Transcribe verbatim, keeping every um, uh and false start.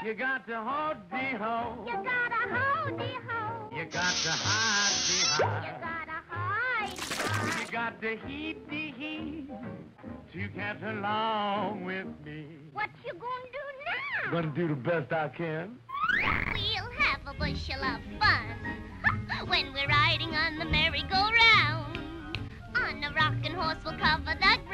You got to hold-de-ho. You gotta hold-de-ho. You got to hide-de-hide. You gotta hide-de-hide. You got to heat-de-heat to get along with me. What you gonna do now? Gonna do the best I can. We'll have a bushel of fun when we're riding on the merry-go-round. On a rocking horse we'll cover the